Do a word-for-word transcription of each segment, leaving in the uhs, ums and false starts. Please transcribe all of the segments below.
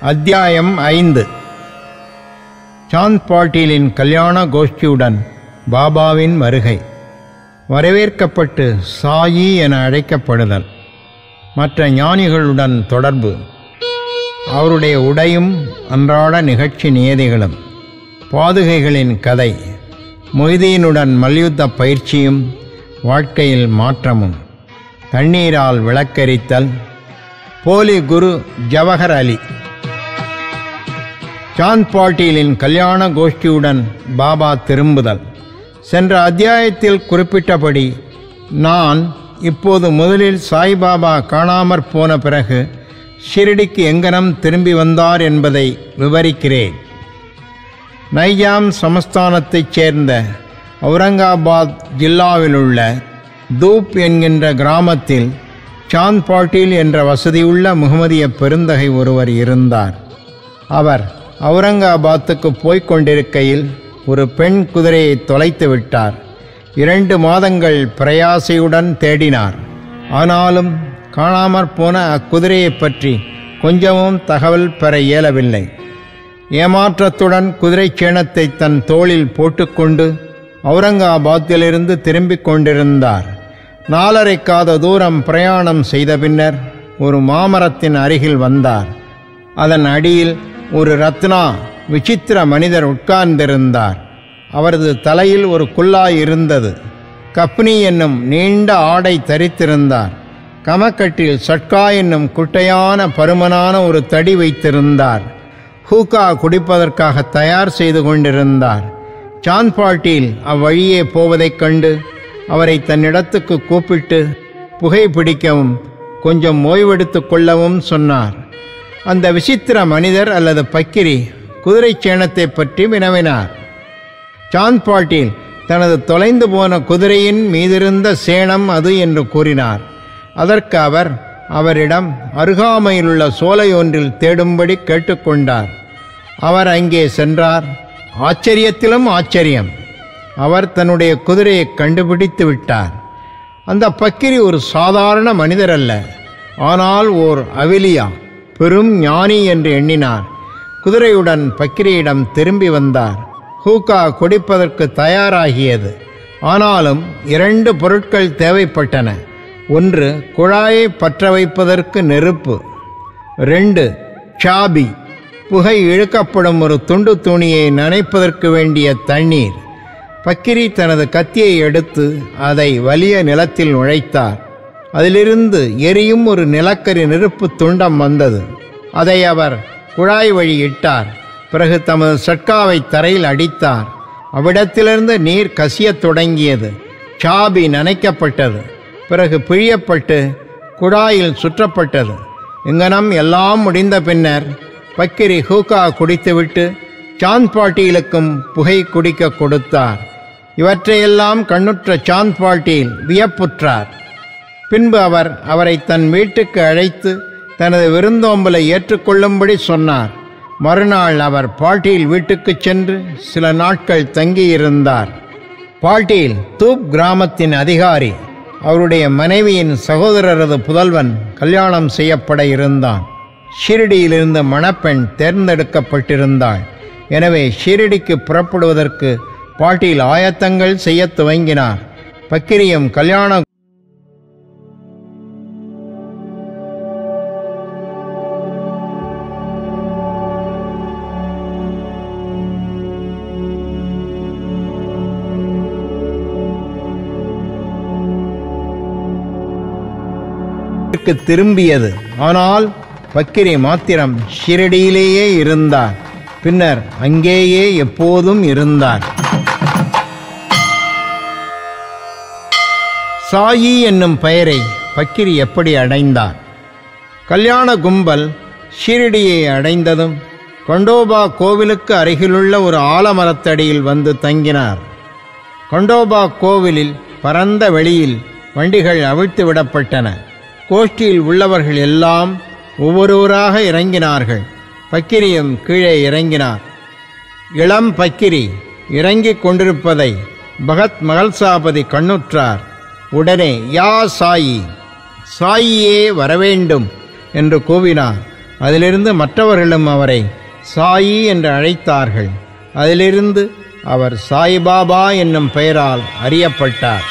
அத்தியாயம் ஐந்து. சாந்த் பாட்டீலின் கல்யாண கோஷ்டியுடன் பாபாவின் வருகை. வரவேற்கப்பட்டு சாயி என அழைக்கப்படுதல். மற்ற ஞானிகளுடன் தொடர்பு. அவருடைய உடையும் அன்றாட நிகழ்ச்சி நியதிகளும். பாதுகைகளின் கதை. மொய்தீனுடன் மல்யுத்த பயிற்சியும் வாழ்க்கையில் மாற்றமும். தண்ணீரால் விளக்கரித்தல். போலி குரு ஜவஹர் அலி. சாந்த் பாட்டீலின் கல்யாண கோஷ்டியுடன் பாபா திரும்புதல். சென்ற அத்தியாயத்தில் குறிப்பிட்டபடி நான் இப்போது முதலில் சாய்பாபா காணாமற் போன பிறகு ஷிரடிக்கு எங்கனம் திரும்பி வந்தார் என்பதை விவரிக்கிறேன். நைஜாம் சமஸ்தானத்தைச் சேர்ந்த அவுரங்காபாத் ஜில்லாவிலுள்ள தூப் என்கின்ற கிராமத்தில் சாந்த் பாட்டீல் என்ற வசதியுள்ள முகமதிய பெருந்தகை ஒருவர் இருந்தார். அவர் அவுரங்காபாத்துக்கு போய்க் கொண்டிருக்கையில் ஒரு பெண் குதிரையை தொலைத்து விட்டார். இரண்டு மாதங்கள் பிரயாசையுடன் தேடினார். ஆனாலும் காணாமற் போன அக்குதிரையை பற்றி கொஞ்சமும் தகவல் பெற இயலவில்லை. ஏமாற்றத்துடன் குதிரை சேணத்தை தன் தோளில் போட்டுக்கொண்டு அவுரங்காபாத்திலிருந்து திரும்பிக் கொண்டிருந்தார். நாலரை காத தூரம் பிரயாணம் செய்த பின்னர் ஒரு மாமரத்தின் அருகில் வந்தார். அதன் அடியில் ஒரு ரத்னா விசித்திர மனிதர் உட்கார்ந்திருந்தார். அவரது தலையில் ஒரு குல்லாய் இருந்தது. கப்னி என்னும் நீண்ட ஆடை தரித்திருந்தார். கமக்கட்டில் சட்கா என்னும் குட்டையான பருமனான ஒரு தடி வைத்திருந்தார். ஹூக்கா குடிப்பதற்காக தயார் செய்து கொண்டிருந்தார். சாந்த் பாட்டீல் அவ்வழியே போவதைக் கண்டு அவரை தன்னிடத்துக்கு கூப்பிட்டு புகை பிடிக்கவும் கொஞ்சம் ஓய்வெடுத்து கொள்ளவும் சொன்னார். அந்த விசித்திர மனிதர் அல்லது பக்கிரி குதிரை சேணத்தை பற்றி வினவினார். சாந்த் பாட்டீல் தனது தொலைந்து போன குதிரையின் மீதிருந்த சேணம் அது என்று கூறினார். அதற்கு அவர் அவரிடம் அருகாமையிலுள்ள சோலையொன்றில் தேடும்படி கேட்டுக்கொண்டார். அவர் அங்கே சென்றார். ஆச்சரியத்திலும் ஆச்சரியம். அவர் தன்னுடைய குதிரையை கண்டுபிடித்து விட்டார். அந்த பக்கிரி ஒரு சாதாரண மனிதர் அல்ல, ஆனால் ஓர் அவிலியா, பெரும் ஞானி என்று எண்ணினார். குதிரையுடன் பக்கிரியிடம் திரும்பி வந்தார். ஹூக்கா குடிப்பதற்கு தயாராகியது. ஆனாலும் இரண்டு பொருட்கள் தேவைப்பட்டன. ஒன்று குழாயை பற்ற வைப்பதற்கு நெருப்பு. ரெண்டு சாபி, புகை இழுக்கப்படும் ஒரு துண்டு துணியை நனைப்பதற்கு வேண்டிய தண்ணீர். பக்கிரி தனது கத்தியை எடுத்து அதை வலிய நிலத்தில் நுழைத்தார். அதிலிருந்து எரியும் ஒரு நிலக்கரி நெருப்பு துண்டம் வந்தது. அதை அவர் குழாய் வழி இட்டார். பிறகு தமது சட்காவை தரையில் அடித்தார். அவ்விடத்திலிருந்து நீர் கசியத் தொடங்கியது. சாபி நனைக்கப்பட்டது. பிறகு பிழியப்பட்டு குழாயில் சுற்றப்பட்டது. இங்கனம் எல்லாம் முடிந்த பின்னர் பக்கிரி ஹூக்கா குடித்துவிட்டு சாந்த் பாட்டீலுக்கும் புகை குடிக்க கொடுத்தார். இவற்றையெல்லாம் கண்ணுற்ற சாந்த் பாட்டீல் வியப்புற்றார். பின்பு அவர் அவரை தன் வீட்டுக்கு அழைத்து தனது விருந்தோம்பலை ஏற்றுக்கொள்ளும்படி சொன்னார். மறுநாள் அவர் பாட்டீல் வீட்டுக்கு சென்று சில நாட்கள் தங்கியிருந்தார். பாட்டீல் தூப் கிராமத்தின் அதிகாரி. அவருடைய மனைவியின் சகோதரரது புதல்வன் கல்யாணம் செய்யப்பட இருந்தான். ஷிரடியிலிருந்து மணப்பெண் தேர்ந்தெடுக்கப்பட்டிருந்தாள். எனவே ஷிரடிக்கு புறப்படுவதற்கு பாட்டீல் ஆயத்தங்கள் செய்ய துவங்கினார். பக்கிரியும் கல்யாண திரும்பியது. ஆனால் பக்கிரி மாத்திரம் ஷிரடியிலேயே இருந்தார். பின்னர் அங்கேயே எப்போதும் இருந்தார். சாயி என்னும் பெயரை பக்கிரி எப்படி அடைந்தார்? கல்யாண கும்பல் ஷிரடியை அடைந்ததும் கொண்டோபா கோவிலுக்கு அருகிலுள்ள ஒரு ஆலமரத்தடியில் வந்து தங்கினார். கொண்டோபா கோவிலில் பரந்த வெளியில் வண்டிகள் அவிழ்த்து விடப்பட்டன. கோஷ்டியில் உள்ளவர்கள் எல்லாம் ஒவ்வொருவராக இறங்கினார்கள். பக்கிரியும் கீழே இறங்கினார். இளம் பக்கிரி இறங்கிக் கொண்டிருப்பதை பகத் மகள்சாபதி கண்ணுற்றார். உடனே யா சாயி, சாயியே வரவேண்டும் என்று கூவினார். அதிலிருந்து மற்றவர்களும் அவரை சாயி என்று அழைத்தார்கள். அதிலிருந்து அவர் சாய்பாபா என்னும் பெயரால் அறியப்பட்டார்.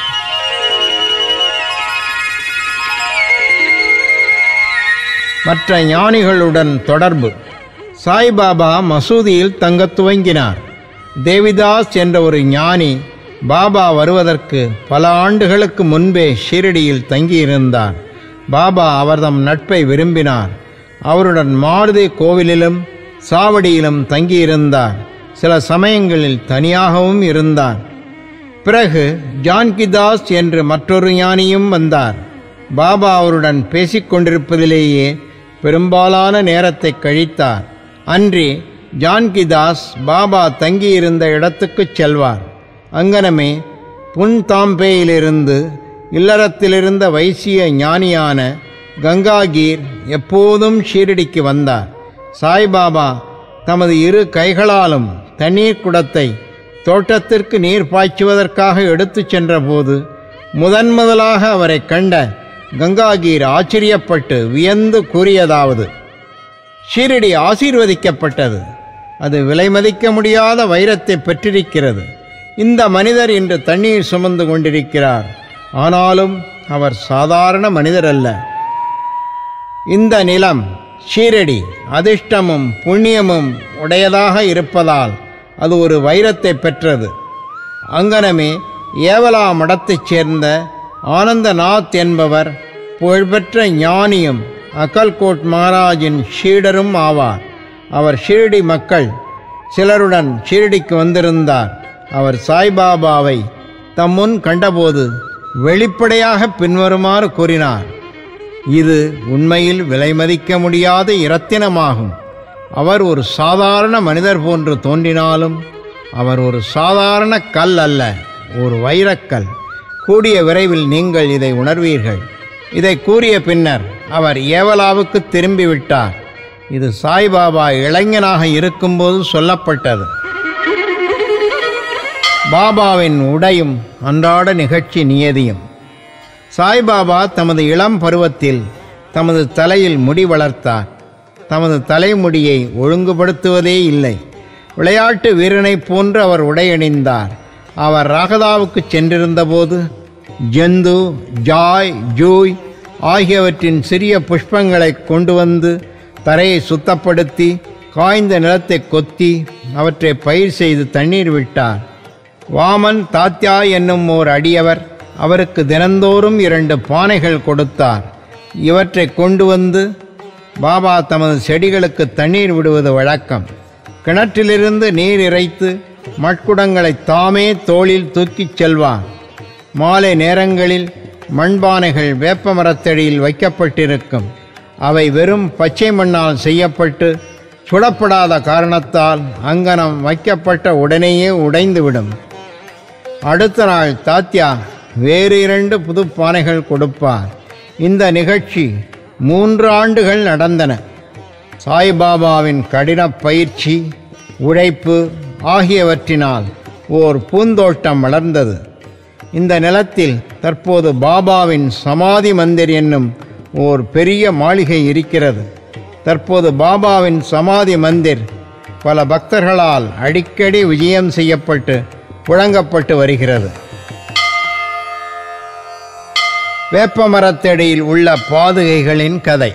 மற்ற ஞானிகளுடன் தொடர்பு. சாய்பாபா மசூதியில் தங்கத் துவங்கினார். தேவிதாஸ் என்ற ஒரு ஞானி பாபா வருவதற்கு பல ஆண்டுகளுக்கு முன்பே ஷிரடியில் தங்கியிருந்தார். பாபா அவர்தம் நட்பை விரும்பினார். அவருடன் மாருதி கோவிலிலும் சாவடியிலும் தங்கியிருந்தார். சில சமயங்களில் தனியாகவும் இருந்தார். பிறகு ஜான்கிதாஸ் என்று மற்றொரு ஞானியும் வந்தார். பாபா அவருடன் பேசிக்கொண்டிருப்பதிலேயே பெரும்பாலான நேரத்தை கழித்தார். அன்றி ஜான்கிதாஸ் பாபா தங்கியிருந்த இடத்துக்கு செல்வார். அங்கனமே புன்தாம்பேயிலிருந்து இல்லறத்திலிருந்த வைசிய ஞானியான கங்காகீர் எப்போதும் ஷீரடிக்கு வந்தார். சாய்பாபா தமது இரு கைகளாலும் தண்ணீர் குடத்தை தோட்டத்திற்கு நீர் பாய்ச்சுவதற்காக எடுத்துச் சென்றபோது முதன் முதலாக அவரை கண்ட கங்காகீர் ஆச்சரியப்பட்டு வியந்து கூறியதாவது: ஷீரடி ஆசீர்வதிக்கப்பட்டது. அது விலைமதிக்க முடியாத வைரத்தை பெற்றிருக்கிறது. இந்த மனிதர் இன்று தண்ணீர் சுமந்து கொண்டிருக்கிறார். ஆனாலும் அவர் சாதாரண மனிதர் அல்ல. இந்த நிலம் ஷீரடி அதிர்ஷ்டமும் புண்ணியமும் உடையதாக இருப்பதால் அது ஒரு வைரத்தை பெற்றது. அங்கனமே ஏவலா மடத்தைச் சேர்ந்த ஆனந்தநாத் என்பவர் புகழ்பெற்ற ஞானியும் அக்கல்கோட் மகாராஜின் ஷீடரும் ஆவார். அவர் ஷீரடி மக்கள் சிலருடன் ஷீரடிக்கு வந்திருந்தார். அவர் சாய்பாபாவை தம் முன் கண்டபோது வெளிப்படையாக பின்வருமாறு கூறினார்: இது உண்மையில் விலைமதிக்க முடியாத இரத்தினமாகும். அவர் ஒரு சாதாரண மனிதர் போன்று தோன்றினாலும் அவர் ஒரு சாதாரண கல் அல்ல, ஒரு வைரக்கல். கூடிய விரைவில் நீங்கள் இதை உணர்வீர்கள். இதை கூறிய பின்னர் அவர் ஏவலாவுக்கு திரும்பிவிட்டார். இது சாய்பாபா இளைஞனாக இருக்கும்போது சொல்லப்பட்டது. பாபாவின் உடையும் அன்றாட நிகழ்ச்சி நியதியும். சாய்பாபா தமது இளம் பருவத்தில் தமது தலையில் முடி வளர்த்தார். தமது தலைமுடியை ஒழுங்குபடுத்துவதே இல்லை. விளையாட்டு வீரனைப் போன்று அவர் உடையணிந்தார். அவர் ராகதாவுக்கு சென்றிருந்தபோது ஜந்து, ஜாய், ஜூய் ஆகியவற்றின் சிறிய புஷ்பங்களை கொண்டு வந்து தரையை சுத்தப்படுத்தி காய்ந்த நிலத்தை கொத்தி அவற்றை பயிர் செய்து தண்ணீர் விட்டார். வாமன் தாத்யா என்னும் ஓர் அடியவர் அவருக்கு தினந்தோறும் இரண்டு பானைகள் கொடுத்தார். இவற்றை கொண்டு வந்து பாபா தமது செடிகளுக்கு தண்ணீர் விடுவது வழக்கம். கிணற்றிலிருந்து நீர் இறைத்து மட்குடங்களை தாமே தோளில் தூக்கிச் செல்வார். மாலை நேரங்களில் மண்பானைகள் வேப்ப மரத்தடியில் வைக்கப்பட்டிருக்கும். அவை வெறும் பச்சை மண்ணால் செய்யப்பட்டு சுடப்படாத காரணத்தால் அங்கனம் வைக்கப்பட்ட உடனேயே உடைந்துவிடும். அடுத்த நாள் தாத்யா வேறு இரண்டு புது பானைகள் கொடுப்பார். இந்த நிகழ்ச்சி மூன்று ஆண்டுகள் நடந்தன. சாய்பாபாவின் கடின பயிற்சி, உழைப்பு ஆகியவற்றினால் ஓர் பூந்தோட்டம் வளர்ந்தது. இந்த நிலத்தில் தற்போது பாபாவின் சமாதி மந்திர் என்னும் ஓர் பெரிய மாளிகை இருக்கிறது. தற்போது பாபாவின் சமாதி மந்திர் பல பக்தர்களால் அடிக்கடி விஜயம் செய்யப்பட்டு புழங்கப்பட்டு வருகிறது. வேப்பமரத்தடியில் உள்ள பாதுகைகளின் கதை.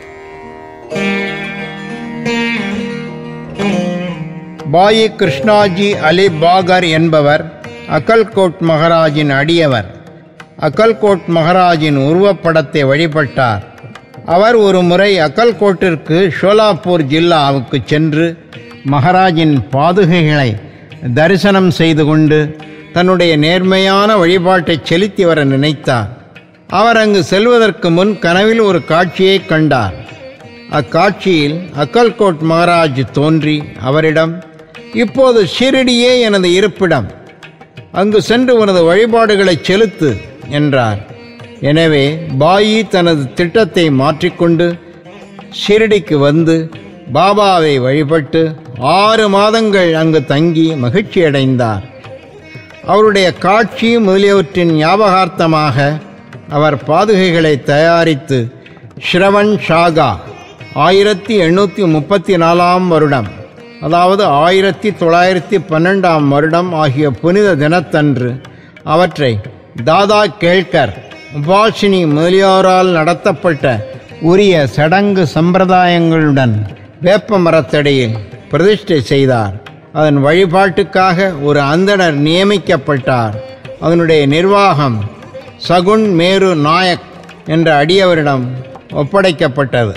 பாயி கிருஷ்ணாஜி அலி பாகர் என்பவர் அக்கல்கோட் மகாராஜின் அடியவர். அக்கல்கோட் மகாராஜின் உருவப்படத்தை வழிபட்டார். அவர் ஒரு முறை அக்கல்கோட்டிற்கு ஷோலாப்பூர் ஜில்லாவுக்கு சென்று மகாராஜின் பாதுகைகளை தரிசனம் செய்து கொண்டு தன்னுடைய நேர்மையான வழிபாட்டை செலுத்தி வர நினைத்தார். அவர் அங்கு செல்வதற்கு முன் கனவில் ஒரு காட்சியை கண்டார். அக்காட்சியில் அக்கல்கோட் மகாராஜ் தோன்றி அவரிடம், இப்போது ஷிரடியே எனது இருப்பிடம், அங்கு சென்று உனது வழிபாடுகளை செலுத்து என்றார். எனவே பாயி தனது திட்டத்தை மாற்றிக்கொண்டு ஷிரடிக்கு வந்து பாபாவை வழிபட்டு ஆறு மாதங்கள் அங்கு தங்கி மகிழ்ச்சியடைந்தார். அவருடைய காட்சி முதலியவற்றின் ஞாபகார்த்தமாக அவர் பாதுகைகளை தயாரித்து ஸ்ரவன் ஷாகா ஆயிரத்தி எண்ணூற்றி முப்பத்தி நாலாம் வருடம், அதாவது ஆயிரத்தி தொள்ளாயிரத்தி பன்னெண்டாம் வருடம் ஆகிய புனித தினத்தன்று அவற்றை தாதா கேள்கர், உபாசினி முதலியோரால் நடத்தப்பட்ட உரிய சடங்கு சம்பிரதாயங்களுடன் வேப்ப மரத்தடியில் பிரதிஷ்டை செய்தார். அதன் வழிபாட்டுக்காக ஒரு அந்தணர் நியமிக்கப்பட்டார். அதனுடைய நிர்வாகம் சகுன் மேரு நாயக் என்ற அடியவரிடம் ஒப்படைக்கப்பட்டது.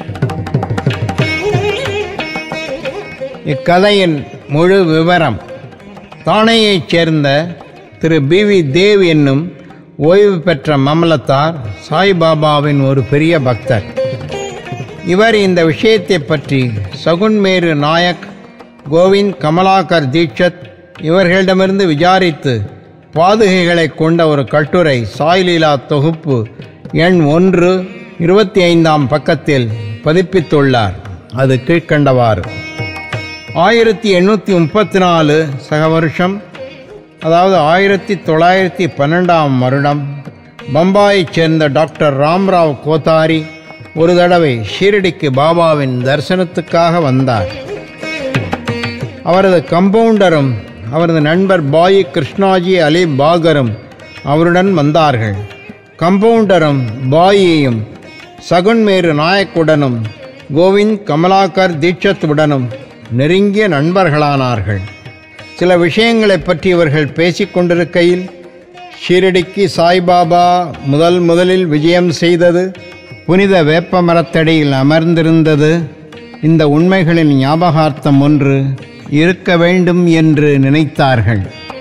இக்கதையின் முழு விவரம்: தானேயைச் சேர்ந்த திரு பி வி தேவ் என்னும் ஓய்வு பெற்ற மமலத்தார் சாய்பாபாவின் ஒரு பெரிய பக்தர். இவர் இந்த விஷயத்தை பற்றி சகுன் மேரு நாயக், கோவிந்த் கமலாகர் தீட்சத் இவர்களிடமிருந்து விசாரித்து பாதுகைகளை கொண்ட ஒரு கட்டுரை சாய்லீலா தொகுப்பு எண் ஒன்று இருபத்தி ஐந்தாம் பக்கத்தில் பதிப்பித்துள்ளார். அது கீழ்கண்டவாறு: ஆயிரத்தி எண்ணூற்றி முப்பத்தி நாலு சக வருஷம், அதாவது ஆயிரத்தி தொள்ளாயிரத்தி பன்னெண்டாம் வருடம், பம்பாயைச் சேர்ந்த டாக்டர் ராம்ராவ் கோத்தாரி ஒரு தடவை ஷீரடிக்கு பாபாவின் தரிசனத்துக்காக வந்தார். அவரது கம்பவுண்டரும் அவரது நண்பர் பாயி கிருஷ்ணாஜி அலி பாகரும் அவருடன் வந்தார்கள். கம்பவுண்டரும் பாயியையும் சகுன் மேரு நாயக்குடனும் கோவிந்த் கமலாகர் தீட்சத்துடனும் நெருங்கிய நண்பர்களானார்கள். சில விஷயங்களை பற்றி இவர்கள் பேசிக்கொண்டிருக்கையில், ஷீரடிக்கு சாய்பாபா முதல் முதலில் விஜயம் செய்தது, புனித வேப்ப மரத்தடியில் அமர்ந்திருந்தது, இந்த உண்மைகளின் ஞாபகார்த்தம் ஒன்று இருக்க வேண்டும் என்று நினைத்தார்கள்.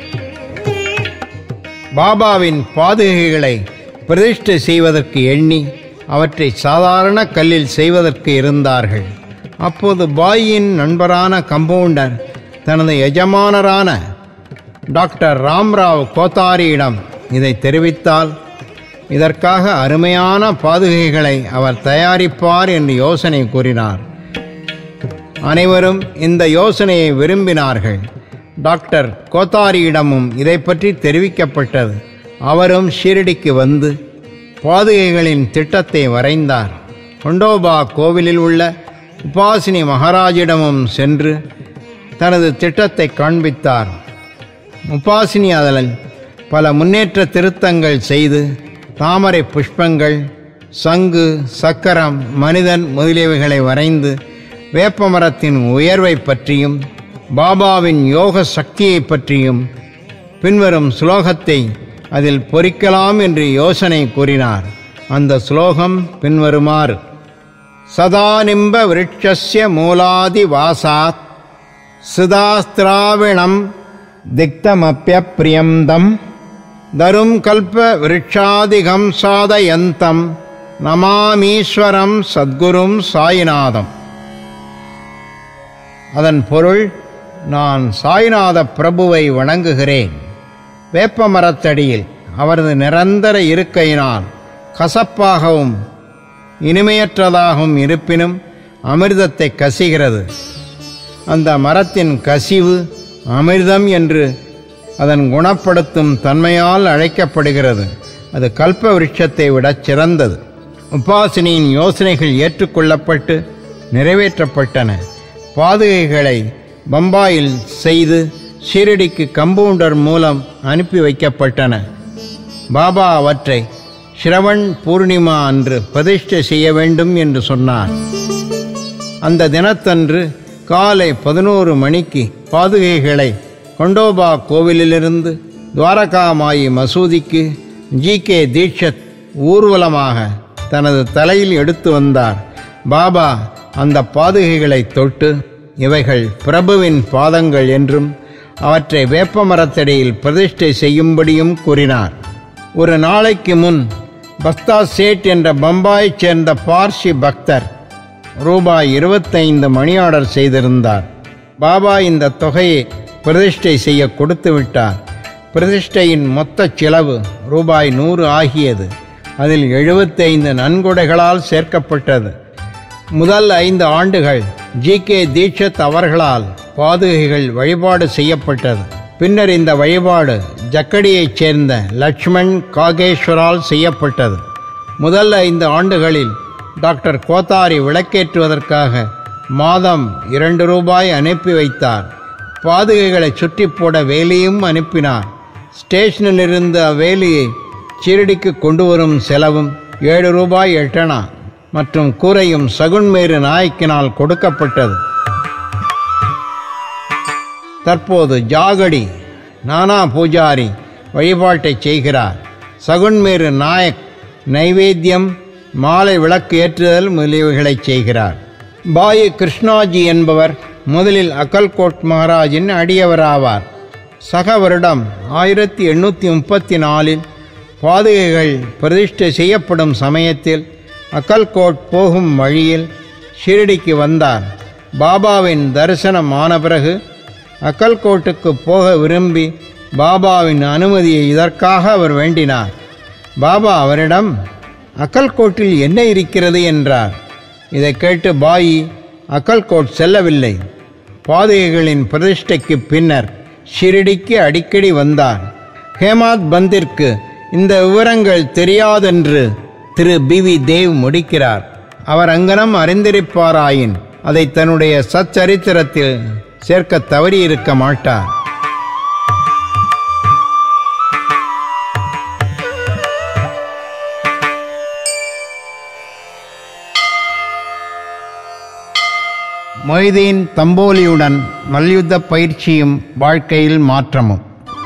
பாபாவின் பாதுகைகளை பிரதிஷ்டை செய்வதற்கு எண்ணி அவற்றை சாதாரண கல்லில் செய்வதற்கு இருந்தார்கள். அப்போது பாயின் நண்பரான கம்பவுண்டர் தனது எஜமானரான டாக்டர் ராம்ராவ் கோத்தாரியிடம் இதை தெரிவித்தால் இதற்காக அருமையான பாதுகைகளை அவர் தயாரிப்பார் என்று யோசனை கூறினார். அனைவரும் இந்த யோசனையை விரும்பினார்கள். டாக்டர் கோத்தாரியிடமும் இதை பற்றி தெரிவிக்கப்பட்டது. அவரும் ஷீரடிக்கு வந்து பாதுகைகளின் திட்டத்தை வரைந்தார். கொண்டோபா கோவிலில் உள்ள உபாசினி மகாராஜிடமும் சென்று தனது திட்டத்தை காண்பித்தார். உபாசினி அதில் பல முன்னேற்ற திருத்தங்கள் செய்து தாமரை புஷ்பங்கள், சங்கு, சக்கரம், மனிதன் முதலியவைகளை வரைந்து வேப்ப மரத்தின் உயர்வை பற்றியும் பாபாவின் யோக சக்தியை பற்றியும் பின்வரும் ஸ்லோகத்தை அதில் பொறிக்கலாம் என்று யோசனை கூறினார். அந்த ஸ்லோகம் பின்வருமாறு: சதானிம்ப விருட்சஸ்ய மூலாதி வாசாத் சிதாஸ்திராவிணம் திக்தமப்யப்ரியந்தம் தரும் கல்ப விருட்சாதிகம் சாதயந்தம் நமாமீஸ்வரம் சத்குரும் சாயிநாதம். அதன் பொருள்: நான் சாய்நாத பிரபுவை வணங்குகிறேன். வேப்ப மரத்தடியில் அவரது நிரந்தர இருக்கையினால் கசப்பாகவும் இனிமையற்றதாகவும் இருப்பினும் அமிர்தத்தை கசிகிறது. அந்த மரத்தின் கசிவு அமிர்தம் என்று அதன் குணப்படுத்தும் தன்மையால் அழைக்கப்படுகிறது. அது கல்ப விருட்சத்தை விட சிறந்தது. உபாசினியின் யோசனைகள் ஏற்றுக்கொள்ளப்பட்டு நிறைவேற்றப்பட்டன. பாதுகைகளை பம்பாயில் செய்து ஷீரடிக்கு கம்பவுண்டர் மூலம் அனுப்பி வைக்கப்பட்டன. பாபா அவற்றை ஸ்ரவன் பூர்ணிமா அன்று பிரதிஷ்டை செய்ய வேண்டும் என்று சொன்னார். அந்த தினத்தன்று காலை பதினோரு மணிக்கு பாதுகைகளை கொண்டோபா கோவிலிலிருந்து துவாரகாமாயி மசூதிக்கு ஜி கே தீட்சத் ஊர்வலமாக தனது தலையில் எடுத்து வந்தார். பாபா அந்த பாதுகைகளை தொட்டு, இவைகள் பிரபுவின் பாதங்கள் என்றும் அவற்றை வேப்ப மரத்தடியில் பிரதிஷ்டை செய்யும்படியும் கூறினார். ஒரு நாளைக்கு முன் பஸ்தா சேட் என்ற பம்பாயைச் சேர்ந்த பார்சி பக்தர் ரூபாய் இருபத்தைந்து மணி ஆர்டர் செய்திருந்தார். பாபா இந்த தொகையை பிரதிஷ்டை செய்ய கொடுத்து விட்டார். பிரதிஷ்டையின் மொத்த செலவு ரூபாய் நூறு ஆகியது. அதில் எழுபத்தைந்து நன்கொடைகளால் சேர்க்கப்பட்டது. முதல் ஐந்து ஆண்டுகள் ஜி கே தீட்சத் அவர்களால் பாதுகைகள் வழிபாடு செய்யப்பட்டது. பின்னர் இந்த வழிபாடு ஜக்கடியைச் சேர்ந்த லட்சுமண் காகேஸ்வரால் செய்யப்பட்டது. முதல் ஐந்து ஆண்டுகளில் டாக்டர் கோத்தாரி விளக்கேற்றுவதற்காக மாதம் இரண்டு ரூபாய் அனுப்பி வைத்தார். பாதுகைகளை சுற்றி போட வேலியும் அனுப்பினார். ஸ்டேஷனில் இருந்த அவ்வேலியை ஷீரடிக்கு கொண்டு வரும் செலவும் ஏழு ரூபாய் எட்டனா மற்றும் கூரையும் சகுன்மேரு நாயக்கினால் கொடுக்கப்பட்டது. தற்போது ஜாகடி நானா பூஜாரி வழிபாட்டை செய்கிறார். சகுன்மேரு நாயக் நைவேத்தியம், மாலை விளக்கு ஏற்றுதல் முதலியவைகளை செய்கிறார். பாயி கிருஷ்ணாஜி என்பவர் முதலில் அக்கல்கோட் மகாராஜின் அடியவராவார். சக வருடம் ஆயிரத்தி எண்ணூற்றி முப்பத்தி நாலில் பாதுகைகள் பிரதிஷ்டை செய்யப்படும் சமயத்தில் அக்கல்கோட் போகும் வழியில் ஷீரடிக்கு வந்தார். பாபாவின் தரிசனம் ஆன பிறகு அக்கல்கோட்டுக்கு போக விரும்பி பாபாவின் அனுமதியை இதற்காக அவர் வேண்டினார். பாபா அவரிடம் அக்கல்கோட்டில் என்ன இருக்கிறது என்றார். இதை கேட்டு பாயி அக்கல்கோட் செல்லவில்லை. பாதுகைகளின் பிரதிஷ்டைக்கு பின்னர் ஷீரடிக்கு அடிக்கடி வந்தார். ஹேமாத் பந்திற்கு இந்த விவரங்கள் தெரியாதென்று திரு பி வி தேவ் முடிக்கிறார். அவர் அங்கனம் அறிந்திருப்பாராயின் அதை தன்னுடைய சச்சரித்திரத்தில் சேர்க்க தவறியிருக்க மாட்டார். மொய்தீன் தம்போலியுடன் மல்யுத்த பயிற்சியும் வாழ்க்கையில் மாற்றமும்.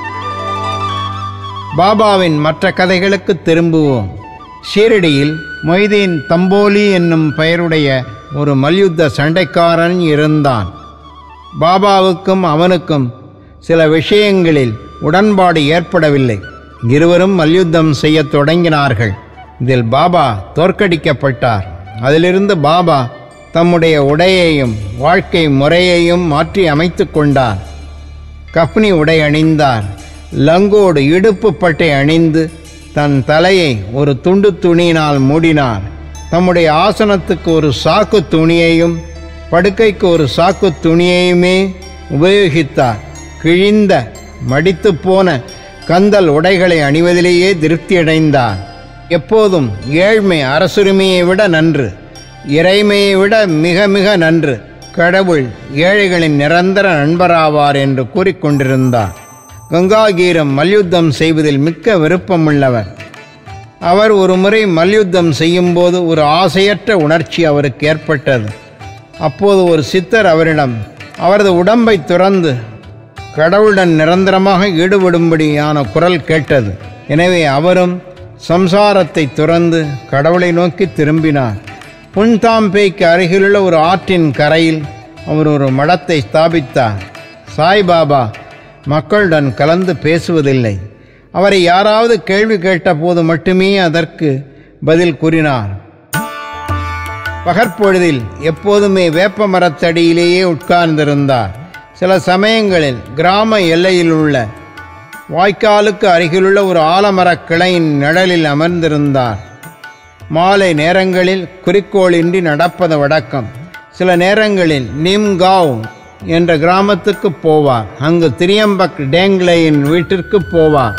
பாபாவின் மற்ற கதைகளுக்கு திரும்புவோம். ஷீரடியில் மொய்தீன் தம்போலி என்னும் பெயருடைய ஒரு மல்யுத்த சண்டைக்காரன் இருந்தான். பாபாவுக்கும் அவனுக்கும் சில விஷயங்களில் உடன்பாடு ஏற்படவில்லை. இருவரும் மல்யுத்தம் செய்ய தொடங்கினார்கள். இதில் பாபா தோற்கடிக்கப்பட்டார். அதிலிருந்து பாபா தம்முடைய உடையையும் வாழ்க்கை முறையையும் மாற்றி அமைத்து கொண்டார். கப்னி உடை அணிந்தார். லங்கோடு இடுப்பு பட்டை அணிந்து தன் தலையை ஒரு துண்டு துணியினால் மூடினார். தம்முடைய ஆசனத்துக்கு ஒரு சாக்கு துணியையும் படுக்கைக்கு ஒரு சாக்கு துணியையுமே உபயோகித்தார். கிழிந்த மடித்து போன கந்தல் உடைகளை அணிவதிலேயே திருப்தியடைந்தார். எப்போதும் ஏழ்மை அரசுரிமையை விட நன்று, இறைமையை விட மிக மிக நன்று, கடவுள் ஏழைகளின் நிரந்தர நண்பராவார் என்று கூறிக்கொண்டிருந்தார். கங்காகீரம் மல்யுத்தம் செய்வதில் மிக்க விருப்பமுள்ளவர். அவர் ஒரு முறை மல்யுத்தம் செய்யும்போது ஒரு ஆசையற்ற உணர்ச்சி அவருக்கு ஏற்பட்டது. அப்போது ஒரு சித்தர் அவரிடம் அவரது உடம்பை துறந்து கடவுளுடன் நிரந்தரமாக ஈடுபடும்படியான குரல் கேட்டது. எனவே அவரும் சம்சாரத்தை துறந்து கடவுளை நோக்கி திரும்பினார். புன்தாம்பேக்கு அருகிலுள்ள ஒரு ஆற்றின் கரையில் அவர் ஒரு மடத்தை ஸ்தாபித்தார். சாய்பாபா மக்களுடன் கலந்து பேசுவதில்லை. அவரை யாராவது கேள்வி கேட்ட போது மட்டுமே அதற்கு பதில் கூறினார். பகற்பொழுதில் எப்போதுமே வேப்ப மரத்தடியிலேயே உட்கார்ந்திருந்தார். சில சமயங்களில் கிராம எல்லையில் உள்ள வாய்க்காலுக்கு அருகிலுள்ள ஒரு ஆலமரக் கிளையின் நிழலில் அமர்ந்திருந்தார். மாலை நேரங்களில் குறிக்கோளின்றி நடப்பது வழக்கம். சில நேரங்களில் நிம்காவ் என்ற கிராமத்துக்கு போவார். அங்கு திரியம்பக் டேங்லேயின் வீட்டிற்கு போவார்.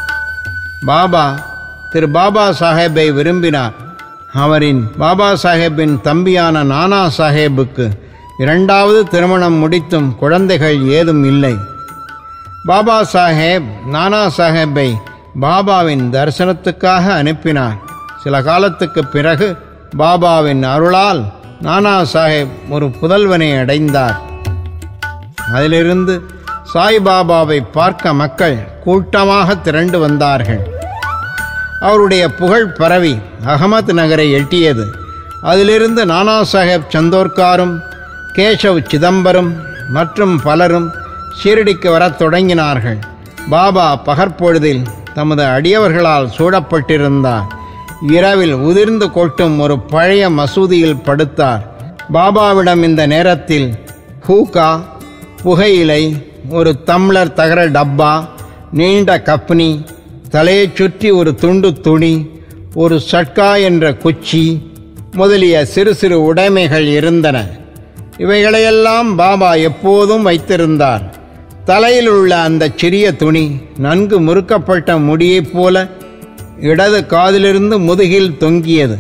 பாபா திரு பாபா சாஹேப்பை விரும்பினார். அவரின் பாபா சாஹேப்பின் தம்பியான நானா சாஹேப்புக்கு இரண்டாவது திருமணம் முடித்தும் குழந்தைகள் ஏதும் இல்லை. பாபா சாஹேப் நானா சாஹேப்பை பாபாவின் தரிசனத்துக்காக அனுப்பினார். சில காலத்துக்கு பிறகு பாபாவின் அருளால் நானா சாஹேப் ஒரு புதல்வனை அடைந்தார். அதிலிருந்து சாய்பாபாவை பார்க்க மக்கள் கூட்டமாக திரண்டு வந்தார்கள். அவருடைய புகழ் பரவி அகமது நகரை எட்டியது. அதிலிருந்து நானா சாஹேப் சந்தோர்காரும் கேசவ் சிதம்பரம் மற்றும் பலரும் ஷீரடிக்கு வரத் தொடங்கினார்கள். பாபா பகற்பொழுதில் தமது அடியவர்களால் சூழப்பட்டிருந்தார். இரவில் உதிர்ந்து கொட்டும் ஒரு பழைய மசூதியில் படுத்தார். பாபாவிடம் இந்த நேரத்தில் ஹூகா, புகையிலை, ஒரு தம்ளர் தகர டப்பா, நீண்ட கப்னி, தலையை சுற்றி ஒரு துண்டு துணி, ஒரு சட்கா என்ற குச்சி முதலிய சிறு சிறு உடைமைகள் இருந்தன. இவைகளையெல்லாம் பாபா எப்போதும் வைத்திருந்தார். தலையில் உள்ள அந்த சிறிய துணி நன்கு முறுக்கப்பட்ட முடியைப் போல இடது காதிலிருந்து முதுகில் தொங்கியது.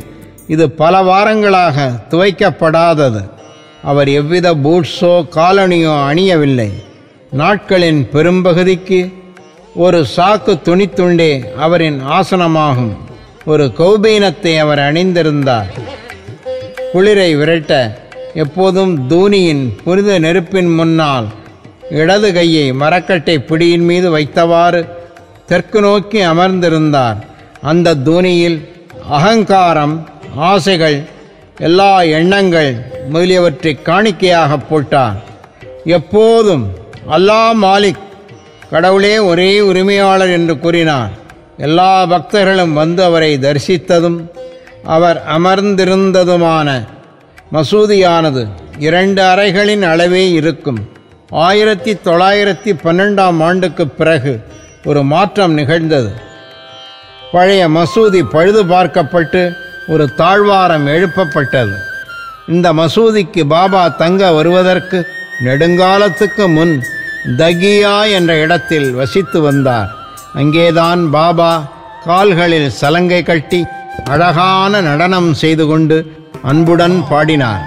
இது பல வாரங்களாக துவைக்கப்படாதது. அவர் எவ்வித பூட்ஸோ காலணியோ அணியவில்லை. நாட்களின் பெரும்பகுதிக்கு ஒரு சாக்கு துணித்துண்டே அவரின் ஆசனமாகும். ஒரு கௌபீனத்தை அவர் அணிந்திருந்தார். குளிரை விரட்ட எப்போதும் தூணியின் புனித நெருப்பின் முன்னால் இடது கையை மரக்கட்டை பிடியின் மீது வைத்தவாறு தெற்கு நோக்கி அமர்ந்திருந்தார். அந்த தூணியில் அகங்காரம், ஆசைகள், எல்லா எண்ணங்கள் முதலியவற்றை காணிக்கையாக போட்டார். எப்போதும் அல்லாஹ் மாலிக், கடவுளே ஒரே உரிமையாளர் என்று கூறினார். எல்லா பக்தர்களும் வந்து அவரை தரிசித்ததும் அவர் அமர்ந்திருந்ததுமான மசூதியானது இரண்டு அறைகளின் அளவே இருக்கும். ஆயிரத்தி தொள்ளாயிரத்தி பன்னெண்டாம் ஆண்டுக்கு பிறகு ஒரு மாற்றம் நிகழ்ந்தது. பழைய மசூதி பழுது பார்க்கப்பட்டு ஒரு தாழ்வாரம் எழுப்பப்பட்டது. இந்த மசூதிக்கு பாபா தங்க வருவதற்கு நெடுங்காலத்துக்கு முன் தகியா என்ற இடத்தில் வசித்து வந்தார். அங்கேதான் பாபா கால்களில் சலங்கை கட்டி அழகான நடனம் செய்து கொண்டு அன்புடன் பாடினார்.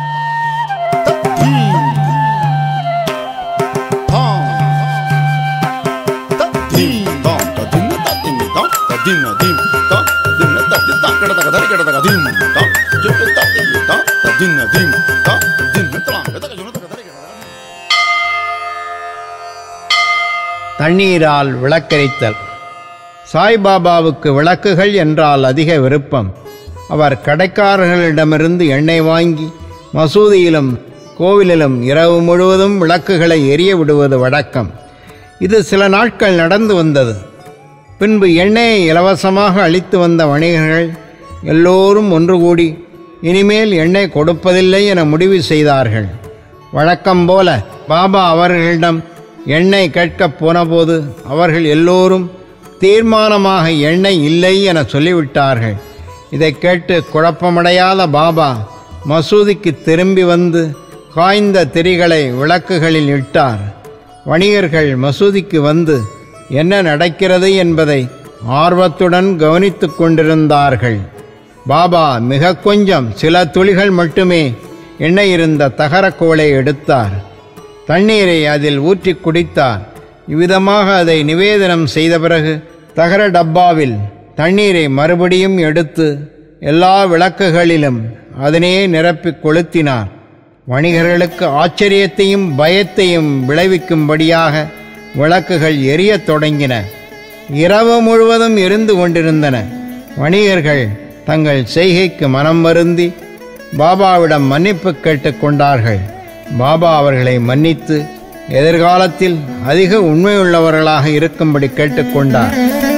தண்ணீரால் விளக்கரித்தல். சாய்பாபாவுக்கு விளக்குகள் என்றால் அதிக விருப்பம். அவர் கடைக்காரர்களிடமிருந்து எண்ணெய் வாங்கி மசூதியிலும் கோவிலிலும் இரவு முழுவதும் விளக்குகளை எரிய விடுவது வழக்கம். இது சில நாட்கள் நடந்து வந்தது. பின்பு எண்ணெயை இலவசமாக அளித்து வந்த வணிகர்கள் எல்லோரும் ஒன்று கூடி இனிமேல் எண்ணெய் கொடுப்பதில்லை என முடிவு செய்தார்கள். வழக்கம்போல பாபா அவர்களிடம் எண்ணெய் கேட்கப் போனபோது அவர்கள் எல்லோரும் தீர்மானமாக எண்ணெய் இல்லை என சொல்லிவிட்டார்கள். இதை கேட்டு குழப்பமடையாத பாபா மசூதிக்கு திரும்பி வந்து காய்ந்த திரிகளை விளக்குகளில் இட்டார். வணிகர்கள் மசூதிக்கு வந்து என்ன நடக்கிறது என்பதை ஆர்வத்துடன் கவனித்து கொண்டிருந்தார்கள். பாபா மிக கொஞ்சம் சில துளிகள் மட்டுமே எண்ணெய் இருந்த தகரக்கோலை எடுத்தார். தண்ணீரை அதில் ஊற்றி குடித்தார். இவ்விதமாக அதை நிவேதனம் செய்த பிறகு தகர டப்பாவில் தண்ணீரை மறுபடியும் எடுத்து எல்லா விளக்குகளிலும் அதனே நிரப்பி கொளுத்தினார். வணிகர்களுக்கு ஆச்சரியத்தையும் பயத்தையும் விளைவிக்கும்படியாக விளக்குகள் எரியத் தொடங்கின. இரவு முழுவதும் எரிந்து கொண்டிருந்தன. வணிகர்கள் தங்கள் செய்கைக்கு மனம் வருந்தி பாபாவிடம் மன்னிப்பு கேட்டுக்கொண்டார்கள். பாபா அவர்களை மன்னித்து எதிர்காலத்தில் அதிக உண்மையுள்ளவர்களாக இருக்கும்படி கேட்டுக்கொண்டார்.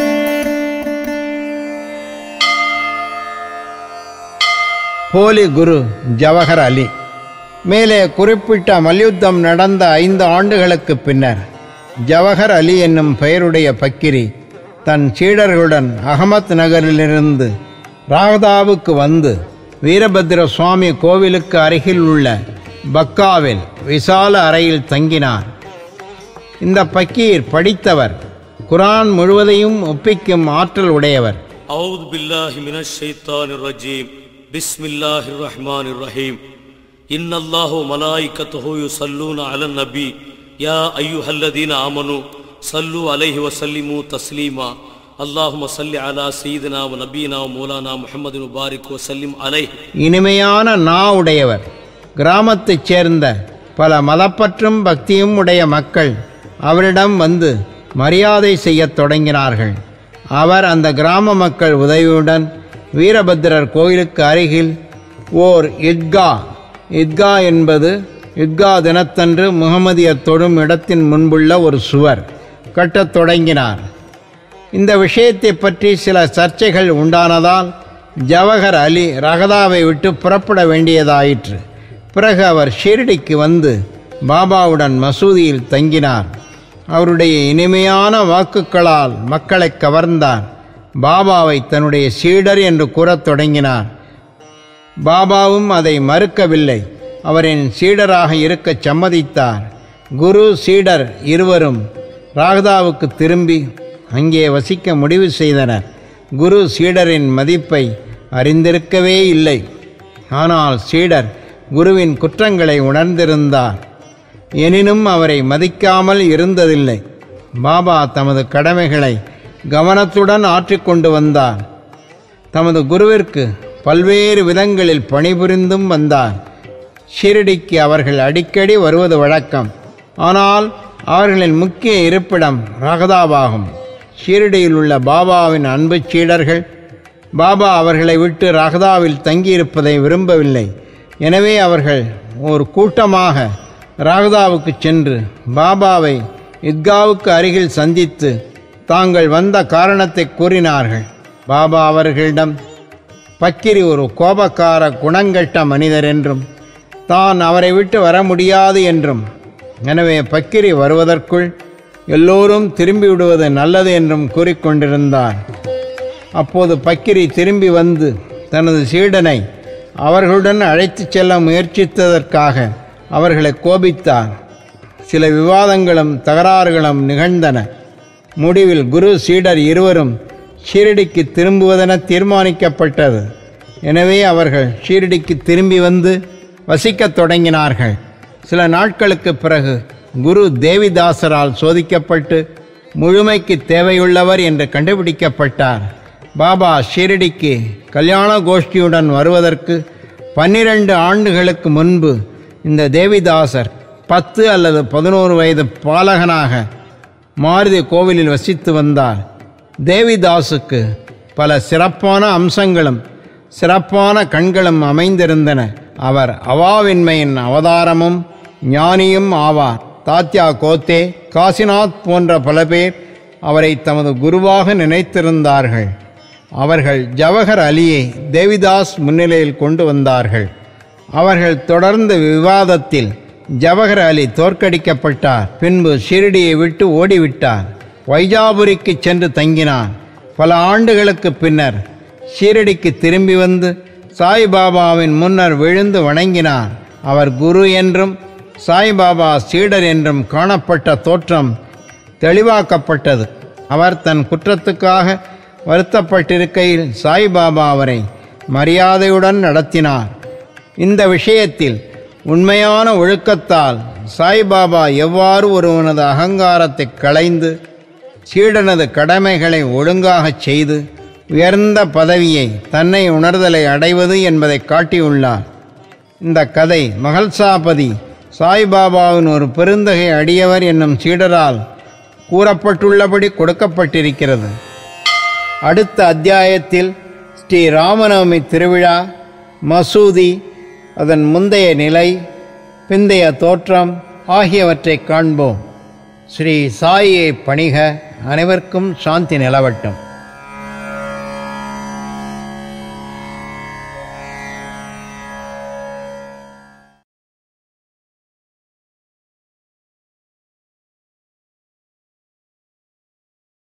போலி குரு ஜவஹர் அலி. மேலே குறிப்பிட்ட மல்யுத்தம் நடந்த ஐந்து ஆண்டுகளுக்கு பின்னர் ஜவஹர் அலி என்னும் பெயருடைய பக்கிரி தன் சீடர்களுடன் அகமத் நகரிலிருந்து ராகதாவுக்கு வந்து வீரபத்திர சுவாமி கோவிலுக்கு அருகில் உள்ள பக்காவில் விசால அறையில் தங்கினார். இந்த பக்கீர் படித்தவர், குரான் முழுவதையும் ஒப்பிக்கும் ஆற்றல் உடையவர். அஊது பில்லாஹி மினஷ் ஷைத்தானிர் ரஜீம். பிஸ்மில்லாஹிர் ரஹ்மானிர் ரஹீம். இன்னல்லாஹு மலாயிகத்துஹு யுஸல்லூன அலன் நபி யா அய்யுஹல்லதீன ஆமனு ஸல்லு அலைஹி வஸல்லிமு தஸ்லீமா. அல்லாஹும்ம ஸல்லி அலா சய்யிதினா வ நபியினா வ மௌலானா முஹம்மதின் முபாரிக் வ ஸல்லிம் அலைஹி. இனிமையான நா உடையவர். கிராமத்தைச் சேர்ந்த பல மதப்பற்றும் பக்தியும் உடைய மக்கள் அவரிடம் வந்து மரியாதை செய்யத் தொடங்கினார்கள். அவர் அந்த கிராம மக்கள் உதவியுடன் வீரபத்திரர் கோயிலுக்கு அருகில் ஓர் இத்கா, இத்கா என்பது இத்கா தினத்தன்று முகமதியர் தொடும் இடத்தின் முன்புள்ள ஒரு சுவர், கட்டத் தொடங்கினார். இந்த விஷயத்தை பற்றி சில சர்ச்சைகள் உண்டானதால் ஜவஹர் அலி ரகதாவை விட்டு புறப்பட வேண்டியதாயிற்று. பிறகு அவர் ஷிர்டிக்கு வந்து பாபாவுடன் மசூதியில் தங்கினார். அவருடைய இனிமையான வாக்குகளால் மக்களை கவர்ந்தார். பாபாவை தன்னுடைய சீடர் என்று கூறத் தொடங்கினார். பாபாவும் அதை மறுக்கவில்லை. அவரின் சீடராக இருக்கச் சம்மதித்தார். குரு சீடர் இருவரும் ராகதாவுக்கு திரும்பி அங்கே வசிக்க முடிவு செய்தனர். குரு சீடரின் மதிப்பை அறிந்திருக்கவே இல்லை. ஆனால் சீடர் குருவின் குற்றங்களை உணர்ந்திருந்தார். எனினும் அவரை மதிக்காமல் இருந்ததில்லை. பாபா தமது கடமைகளை கவனத்துடன் ஆற்றிக்கொண்டு வந்தார். தமது குருவிற்கு பல்வேறு விதங்களில் பணிபுரிந்தும் வந்தார். ஷிரடிக்கு அவர்கள் அடிக்கடி வருவது வழக்கம். ஆனால் அவர்களின் முக்கிய இருப்பிடம் ராகதாவாகும். ஷிரடியில் உள்ள பாபாவின் அன்பு சீடர்கள் பாபா அவர்களை விட்டு ராகதாவில் தங்கியிருப்பதை விரும்பவில்லை. எனவே அவர்கள் ஒரு கூட்டமாக ராகதாவுக்கு சென்று பாபாவை இத்காவுக்கு அருகில் சந்தித்து தாங்கள் வந்த காரணத்தை கூறினார்கள். பாபா அவர்களிடம் பக்கிரி ஒரு கோபக்கார குணங்கெட்ட மனிதர் என்றும் தான் அவரை விட்டு வர முடியாது என்றும், எனவே பக்கிரி வருவதற்குள் எல்லோரும் திரும்பி விடுவது நல்லது என்றும் கூறிக்கொண்டிருந்தார். அப்போது பக்கிரி திரும்பி வந்து தனது சீடனை அவர்களுடன் அழைத்துச் செல்ல முயற்சித்ததற்காக அவர்களை கோபித்தார். சில விவாதங்களும் தகராறுகளும் நிகழ்ந்தன. முடிவில் குரு சீடர் இருவரும் ஷீரடிக்கு திரும்புவதென தீர்மானிக்கப்பட்டது. எனவே அவர்கள் ஷீரடிக்கு திரும்பி வந்து வசிக்கத் தொடங்கினார்கள். சில நாட்களுக்கு பிறகு குரு தேவிதாசரால் சோதிக்கப்பட்டு முழுமைக்கு தேவையுள்ளவர் என்று கண்டுபிடிக்கப்பட்டார். பாபா ஷீரடிக்கு கல்யாண கோஷ்டியுடன் வருவதற்கு பன்னிரண்டு ஆண்டுகளுக்கு முன்பு இந்த தேவிதாசர் பத்து அல்லது பதினோரு வயது பாலகனாக மாருதி கோவிலில் வசித்து வந்தார். தேவிதாசுக்கு பல சிறப்பான அம்சங்களும் சிறப்பான கண்களும் அமைந்திருந்தன. அவர் அவாவின்மையின் அவதாரமும் ஞானியும் ஆவார். தாத்யா கோத்தே, காசிநாத் போன்ற பல பேர் அவரை தமது குருவாக நினைத்திருந்தார்கள். அவர்கள் ஜவஹர் அலியை தேவிதாஸ் முன்னிலையில் கொண்டு வந்தார்கள். அவர்கள் தொடர்ந்த விவாதத்தில் ஜவஹர் அலி தோற்கடிக்கப்பட்டார். பின்பு ஷிரடியை விட்டு ஓடிவிட்டார். வைஜாபுரிக்கு சென்று தங்கினார். பல ஆண்டுகளுக்கு பின்னர் ஷீரடிக்கு திரும்பி வந்து சாய்பாபாவின் முன்னர் விழுந்து வணங்கினார். அவர் குரு என்றும் சாய்பாபா சீடர் என்றும் காணப்பட்ட தோற்றம் தெளிவாக்கப்பட்டது. அவர் தன் குற்றத்துக்காக வருத்தப்பட்டிருக்கையில் சாய்பாபா அவரை மரியாதையுடன் நடத்தினார். இந்த விஷயத்தில் உண்மையான ஒழுக்கத்தால் சாய்பாபா எவ்வாறு ஒருவனது அகங்காரத்தை களைந்து சீடனது கடமைகளை ஒழுங்காகச் செய்து உயர்ந்த பதவியை தன்னை உணர்தலை அடைவது என்பதை காட்டியுள்ளார். இந்த கதை மகள்சாபதி சாய்பாபாவின் ஒரு பெருந்தகை அடியவர் என்னும் சீடரால் கூறப்பட்டுள்ளபடி கொடுக்கப்பட்டிருக்கிறது. அடுத்த அத்தியாயத்தில் ஸ்ரீ ராமநவமி திருவிழா, மசூதி, அதன் முந்தைய நிலை, பிந்தைய தோற்றம் ஆகியவற்றை காண்போம். ஸ்ரீ சாயியை பணிக. அனைவருக்கும் சாந்தி நிலவட்டும்.